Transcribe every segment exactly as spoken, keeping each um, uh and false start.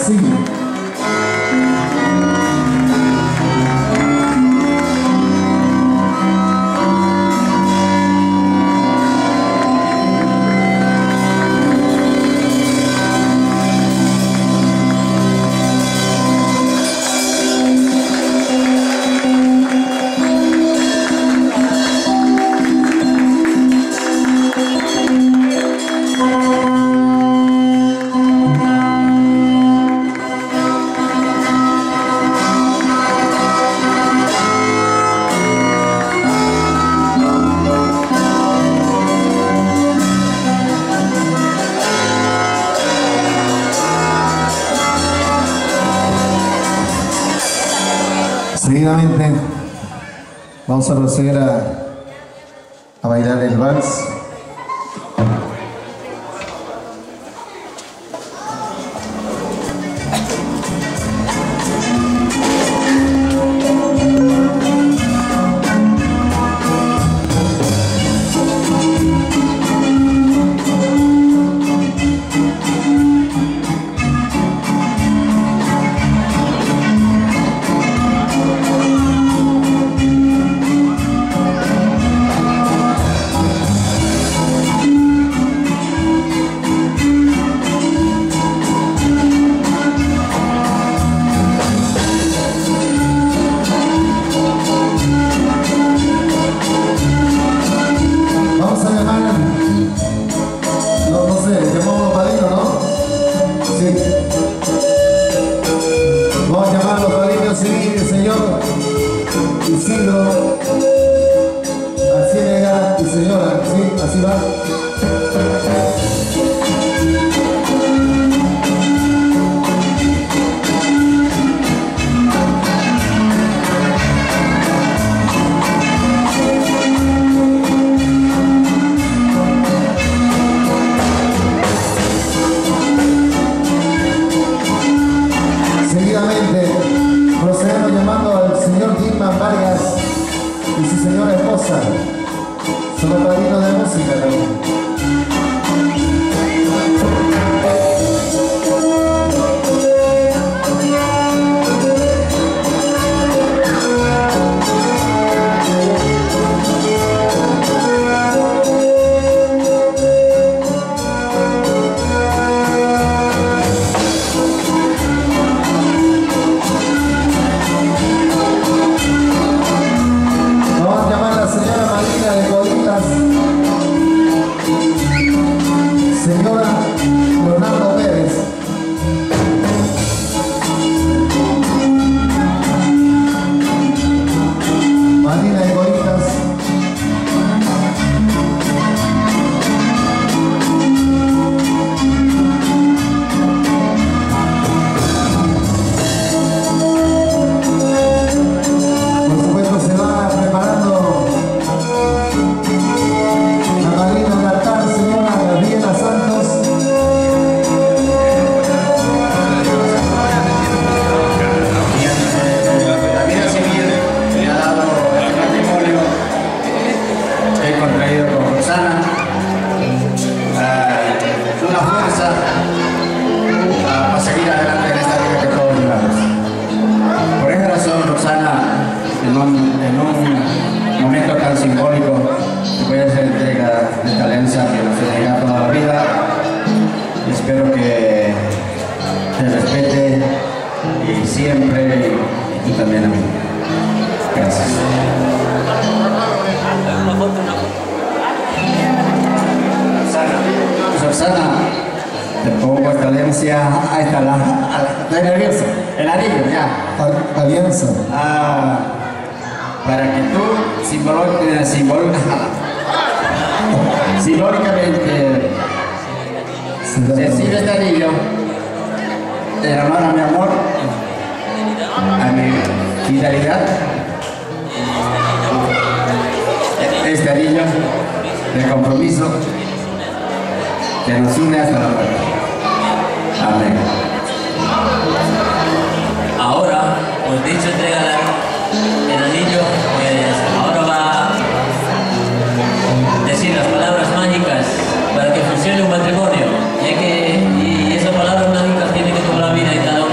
así. Seguidamente vamos a proceder a, a bailar el vals. Isidro, Arciega y señora, sí, así va. Seguidamente procedemos llamando al señor Gilman Vargas y su señora esposa, son los padrinos de música también. Señora Leonardo Pérez. Marina de Coritas. Por supuesto se va preparando la madrina del altar, señora Gabriela Santos. La vida civil le ha dado el matrimonio que he contraído con Roxana, uh, una fuerza uh, para seguir adelante en esta vida que todos llevamos. Por esa razón, Roxana, en un, en un momento tan simbólico, voy a hacer entrega de esta alianza que nos ha llegado toda la vida. Espero que te respete y siempre, y tú también a mí. Gracias. Roxana, te pongo esta alianza, ahí está la, estoy nervioso, el anillo ya. Alianza. Ah, para que tú simbólicamente, simbólicamente recibe este anillo en honor a mi amor, a mi fidelidad, este anillo de compromiso que nos une hasta la muerte. Amén. Ahora, pues dicho entrega el anillo, pues ahora va a decir las palabras mágicas para que funcione un matrimonio. Y, hay que, y esas palabras mágicas tienen que tomar la vida y cada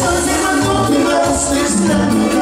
Soy cuando te vas extraño.